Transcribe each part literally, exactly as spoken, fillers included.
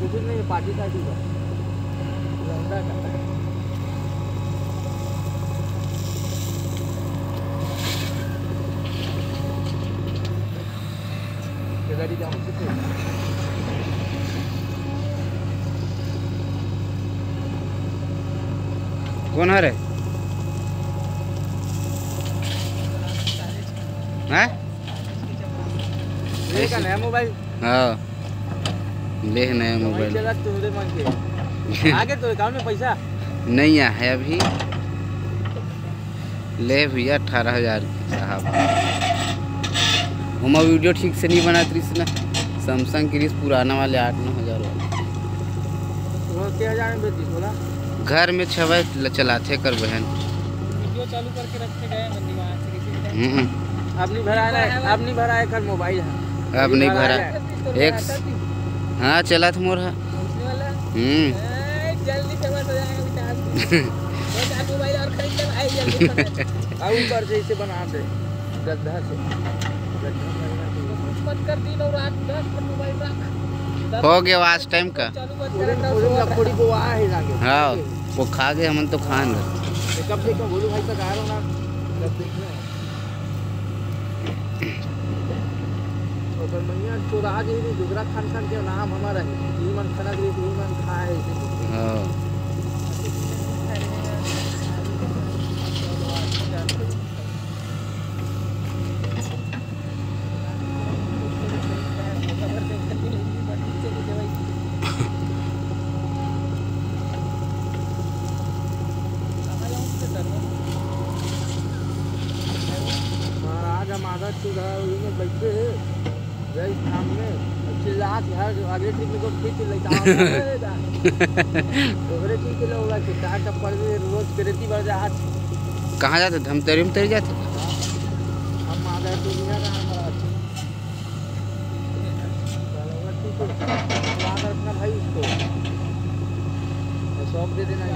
कुछ नहीं, पार्टी सार्टी का लौंडा का। गाड़ी जाऊँ कितने कौन है रे? हैं? ले का नया मोबाइल। हाँ ले नया मोबाइल। चला तुम्हारे मन के आगे तो अकाउंट में पैसा नहीं आया है अभी। ले भैया अठारह हजार साहब। हम वीडियो ठीक से नहीं बना रही ना। सैमसंग की पुराना वाले आठ नौ हजार वाले क्या हजार में बेची बोला। घर में छवे चलाते कर बहन। वीडियो चालू करके रखे गए मंदी वहां से किसी भी हम्म टाइम। अब नहीं भरा है, अब नहीं भरा है, कल मोबाइल है। अब नहीं भरा एक हाँ चला था मोर। हम्म जल्दी फेमस हो जाएगा बेटा। वो चार मोबाइल और खरीद ले भाई जल्दी। अब ऊपर से इसे बना दे गद्दा से। मत कर दिन और रात दस पर मोबाइल रख। हो गया आज टाइम का। थोड़ी को आ है लागे। हाँ वो खा गए हम तो खान गए। कब देखो बोलू भाई तक आ रहा हूं ना। कब देखना और मैया तो राज ही दूसरा खान खान के नाम हमारा है। ये मन खाना दे ये मन खाए। हाँ मादा चुरा में बैठे गए सामने चिल्ला के हर आगे ठीक में को खींच लेता ओकरे की के लोग के चार टप्पर रोज करेती बार जा हाथ। कहां जाते हम तेरे में तेरे जाते हम मादा दुनिया का हमारा चलो ठीक है मादा अपना भाई उसको शॉप दे देना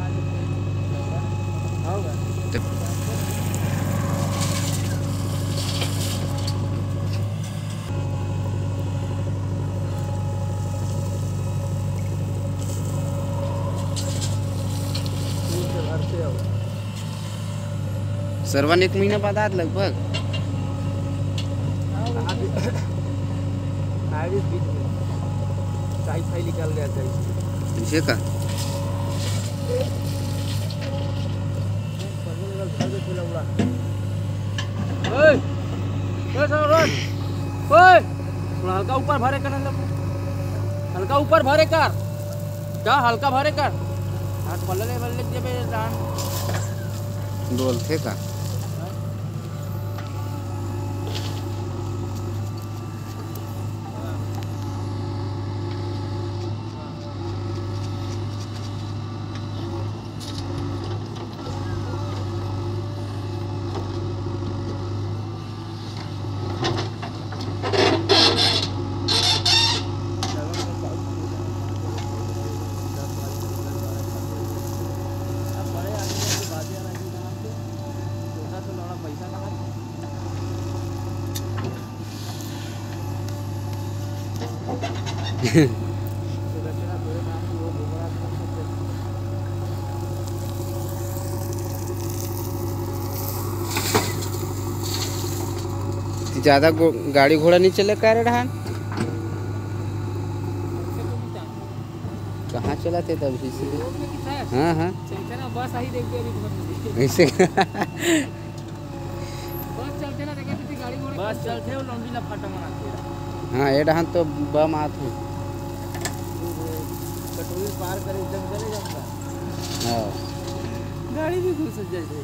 होगा। सरवन एक महीना बाद आज लगभग साई निकल गया था इसे का। हल्का ऊपर भरे कर हल्का ऊपर भरे कर क्या हल्का भरे कर हाथ बल्ले बल्ले जब डांस बोलते का। ज्यादा गाड़ी घोड़ा नहीं चले कह रहे कहाँ चलाते तब हाँ हाँ बस आई देखते ऐसे बस चलते हो लंबी लफाटा मनाते। हाँ ये डहान तो बम आते कटोरी पार करे एकदम चले जाता। हाँ गाड़ी भी घुस जाए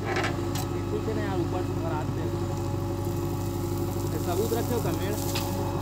ऊपर से भराते सबूत रखे हो कमेड़।